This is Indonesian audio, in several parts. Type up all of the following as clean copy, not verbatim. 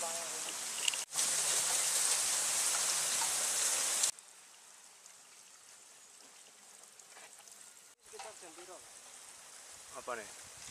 Apa nih?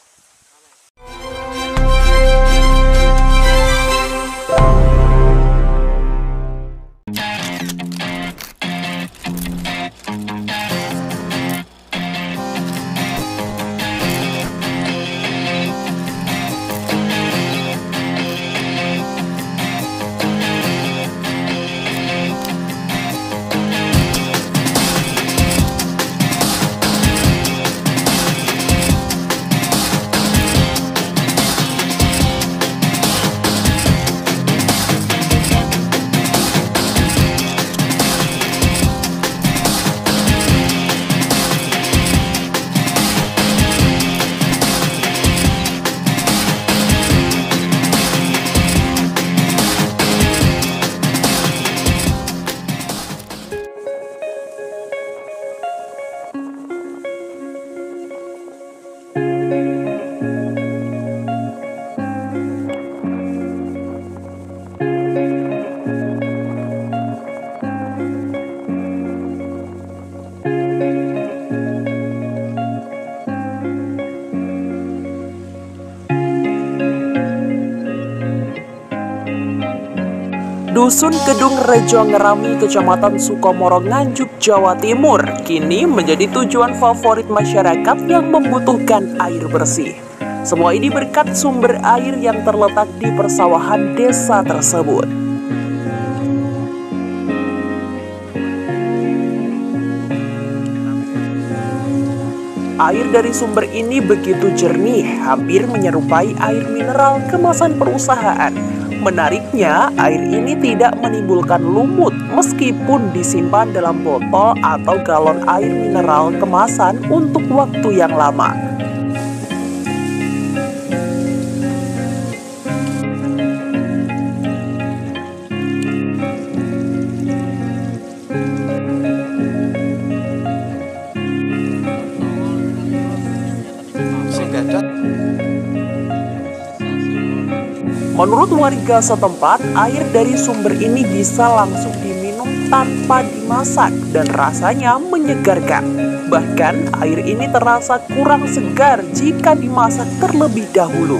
Dusun Kedung Rejo Ngerami, Kecamatan Sukomoro, Nganjuk, Jawa Timur, kini menjadi tujuan favorit masyarakat yang membutuhkan air bersih. Semua ini berkat sumber air yang terletak di persawahan desa tersebut. Air dari sumber ini begitu jernih, hampir menyerupai air mineral kemasan perusahaan. Menariknya, air ini tidak menimbulkan lumut meskipun disimpan dalam botol atau galon air mineral kemasan untuk waktu yang lama. Menurut warga setempat, air dari sumber ini bisa langsung diminum tanpa dimasak dan rasanya menyegarkan. Bahkan, air ini terasa kurang segar jika dimasak terlebih dahulu.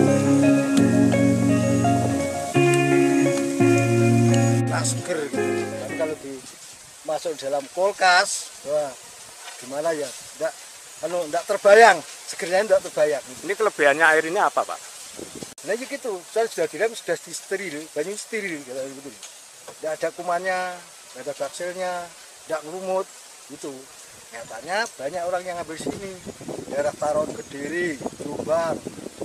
Seger gitu. Tapi kalau dimasuk dalam kulkas, wah gimana ya? Enggak terbayang, segernya enggak terbayang. Ini kelebihannya air ini apa, Pak? Nah gitu, saya sudah direm, sudah disteril, banyak steril gitu. Tidak ada kumannya, tidak ada bakselnya, tidak lumut, gitu. Nyatanya banyak orang yang ngambil sini, daerah Taron, Kediri, Jombang,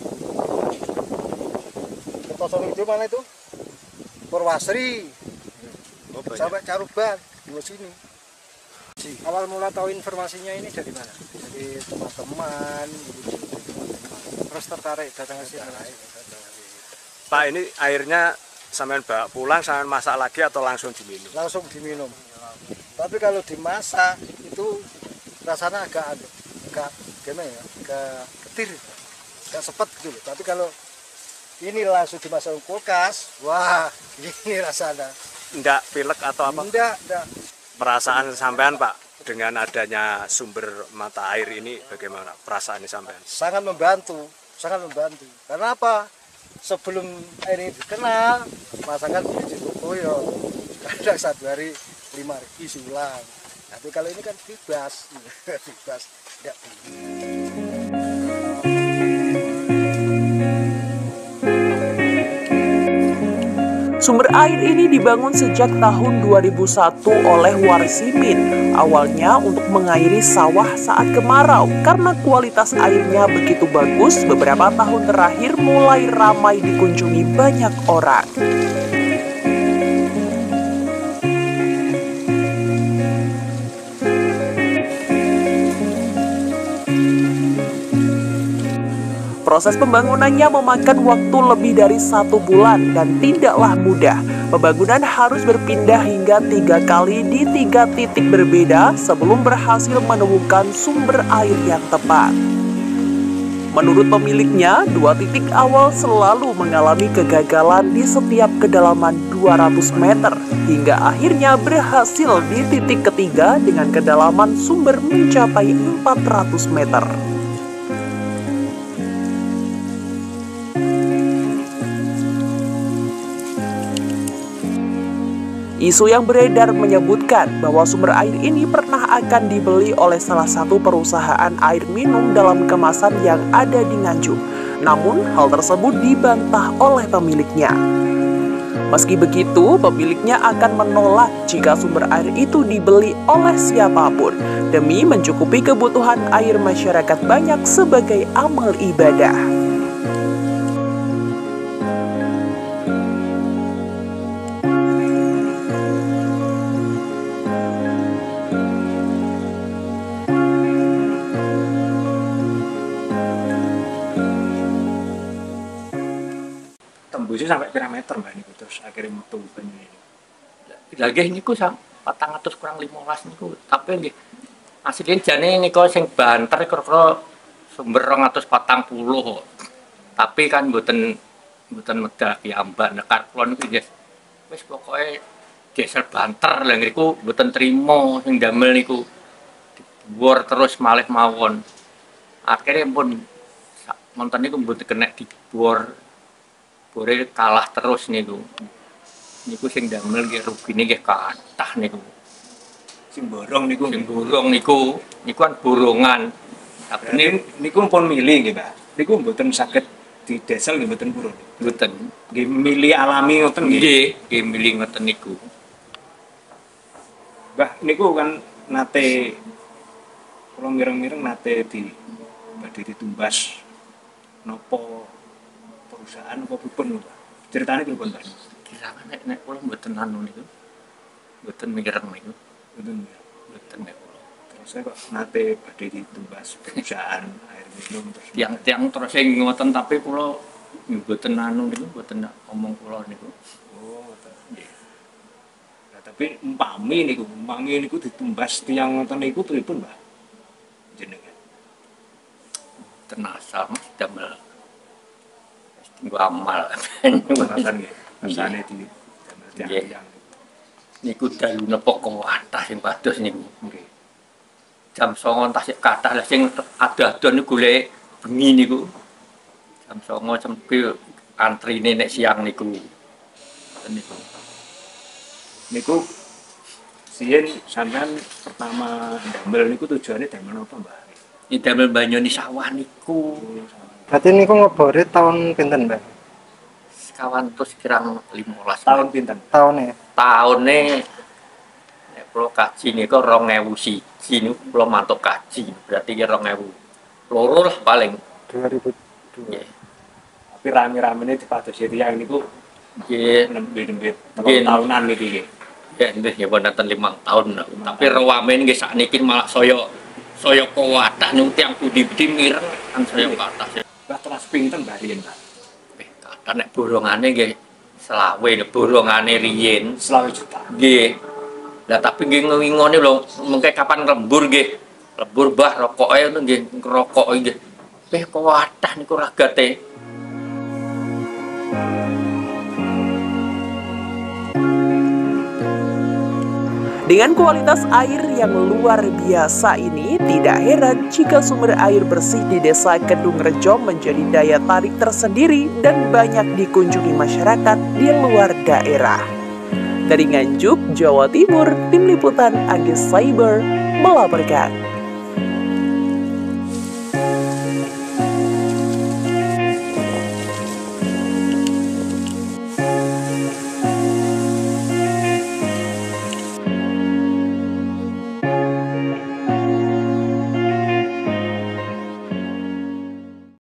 Kertosono itu mana itu? Purwasri, sampai Caruban, di sini. Awal mula tahu informasinya ini dari mana? Dari teman-teman, terus tertarik datang ke sini. Pak, ini airnya sampean bawa pulang, sampean masak lagi atau langsung diminum? Langsung diminum. Tapi kalau dimasak itu rasanya agak gimana ya? Agak ketir, agak sepet gitu loh. Tapi kalau ini langsung dimasak ke kulkas, wah ini rasanya. Enggak pilek atau apa? Enggak. Perasaan sampean, Pak, dengan adanya sumber mata air ini bagaimana perasaan sampean? Sangat membantu. Karena apa? Sebelum air ini dikenal, masakan di Tokoyo kadang satu hari 5.000 sulang. Tapi kalau ini kan bebas, tidak. Sumber air ini dibangun sejak tahun 2001 oleh Warsimin. Awalnya untuk mengairi sawah saat kemarau. Karena kualitas airnya begitu bagus, beberapa tahun terakhir mulai ramai dikunjungi banyak orang. Proses pembangunannya memakan waktu lebih dari 1 bulan dan tidaklah mudah. Pembangunan harus berpindah hingga 3 kali di 3 titik berbeda sebelum berhasil menemukan sumber air yang tepat. Menurut pemiliknya, 2 titik awal selalu mengalami kegagalan di setiap kedalaman 200 meter, hingga akhirnya berhasil di titik ketiga dengan kedalaman sumber mencapai 400 meter. Isu yang beredar menyebutkan bahwa sumber air ini pernah akan dibeli oleh salah satu perusahaan air minum dalam kemasan yang ada di Nganjuk. Namun, hal tersebut dibantah oleh pemiliknya. Meski begitu, pemiliknya akan menolak jika sumber air itu dibeli oleh siapapun demi mencukupi kebutuhan air masyarakat banyak sebagai amal ibadah. Tembusnya sampai berapa meter mbak ini, terus akhirnya metu banyu ini. Lagi niku 400 kurang 15 niku, tapi nggih asline jane niku sing banter kira-kira sumber 240. Tapi kan mboten medal piyambak nekar kula niku nggih. Wis pokoke diesel banter lha niku mboten trimo sing damel niku dibuor terus malih mawon. Akhirnya pun monten niku mboten kena dibuor. Bore kalah terus niku. Niku sing damel nggih rugine nggih kathah niku. Sing borong niku. Sing borong niku kan borongan. Tapi niku pun milih nggih, Mbak. Niku mboten saged di desel nggih mboten purun. mboten. Nggih milih alami ngoten nggih. Nggih milih ngoten niku. Mbah niku kan nate kula mireng-mireng nate badhe ditumbas nopo perusahaan apa pripun Mbah? Ceritane pripun, Mbah? Kira-kira nek kula mboten anu niku. Mboten mireng niku. Mboten nek kula. Terus kok nate badhe ditumbas perusahaan air minum terus tiang-tiang terus sing ngoten tapi kula mboten anu niku mboten omong kula niku. Oh, nggih. Nah, tapi umpami niku ditumbas tiang ngoten niku pripun, Mbah? Jenengan. Tenasal Mas damel tinggu amal. Penasaran nggih. Rasane di damel tiang-tiang. Niku dalu napa kuwatah sing pados niku. Nggih. Jam 09.00 tasik kathah lah sing ado-ado niku golek bengi niku. Jam 09.00 cempil antrine nek siang niku. Niku. Niku sien sampean pertama damel niku tujuane damel apa, Mbah? Ini damel banyoni sawah niku. Berarti niku ngebore tahun pinten, Mbak? Sekawan terus kirang 15 Tahun pinten? Tahunnya. Tahunnya nek kula kaji niku 2001 niku kula mantuk kaji. Berarti ki 2002 lah paling. 2002. Nggih. Tapi rame-ramene dipadosi tiyang niku Nggih. nembet-nembet Nggih. tahunan niki nggih. Ya nggih ya wonten 5 tahun. Tapi rawamen nggih sakniki malah saya kuwatah niku tiyang budi-budi mireng kan saya kathah. Mbah teras pinten Mbah riyen, Pak? Kathah nek borongane nggih selawe nek borongane riyen 20 juta. nggih. Lah tapi nggih ngingone lho mengke kapan lembur nggih. Lembur Mbah rokoke ngono nggih ngrokok nggih. Kuwatah niku ragate. Dengan kualitas air yang luar biasa ini, tidak heran jika sumber air bersih di Desa Kedung Rejo menjadi daya tarik tersendiri dan banyak dikunjungi masyarakat di luar daerah. Dari Nganjuk, Jawa Timur, Tim Liputan Agis Cyber melaporkan.